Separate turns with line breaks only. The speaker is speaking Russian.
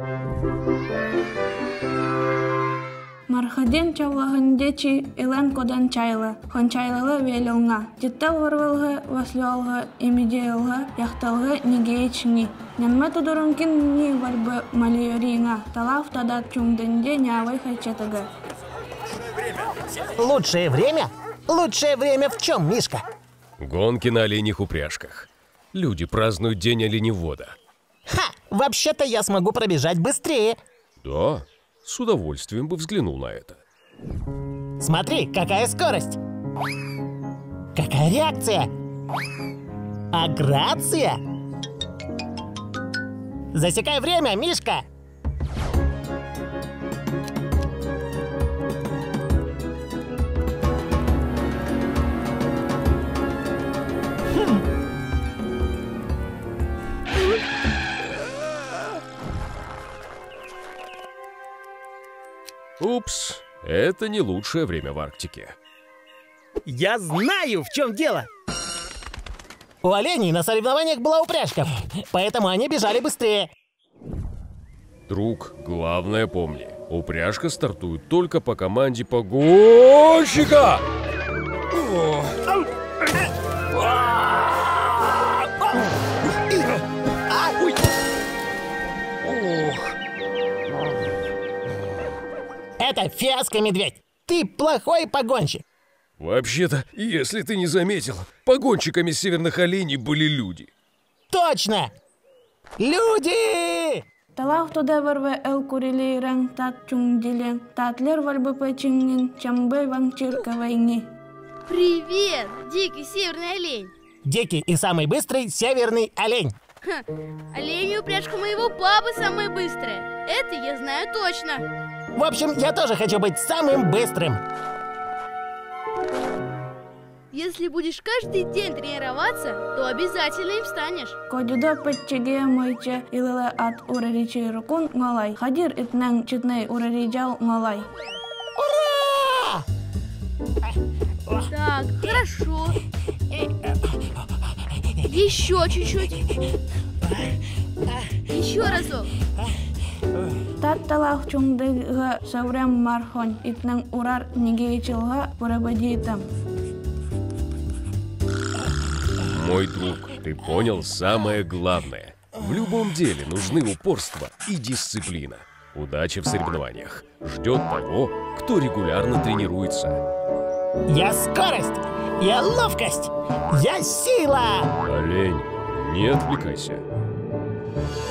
Мархаден чавлаган дечи илен кодан чайла, хончайлала велилнга. Життал варвалга, васлюалга, имидеялга, яхталга нигеечни. Няммата дуранкин ни вальбы малиоринга, талав тадат чунгденде нявай хайчатага.
Лучшее время? Лучшее время в чем, Мишка?
Гонки на оленьих упряжках. Люди празднуют день оленевода.
Ха! Вообще-то я смогу пробежать быстрее.
Да, с удовольствием бы взглянул на это.
Смотри, какая скорость! Какая реакция! А грация! Засекай время, Мишка!
Упс, это не лучшее время в Арктике.
Я знаю, в чем дело.
У оленей на соревнованиях была упряжка, поэтому они бежали быстрее.
Друг, главное помни, упряжка стартует только по команде погонщика!
Это фиаско, медведь. Ты плохой погонщик.
Вообще-то, если ты не заметил, погонщиками северных оленей были люди.
Точно! Люди!
Талав туда варве эл курилирен, тат чунгдилен, татлер вальбы печингин, чамбы ванчирка войни.
Привет, дикий северный олень.
Дикий и самый быстрый северный олень.
Ха, оленью упряжка моего папы самая быстрая. Это я знаю точно.
В общем, я тоже хочу быть самым быстрым.
Если будешь каждый день тренироваться, то обязательно им станешь.
Кодюда печиге мойче илила от ураричи рукун нгалай. Хадир итнang читней урариджал нгалай.
Ура!
Так, хорошо. Еще чуть-чуть. Еще разок.
Тат талав чунгдыга саврям мархон итнang урар нигеичилга урабадитам.
Мой друг, ты понял самое главное. В любом деле нужны упорство и дисциплина. Удача в соревнованиях ждет того, кто регулярно тренируется.
Я скорость! Я ловкость! Я сила!
Олень, не отвлекайся.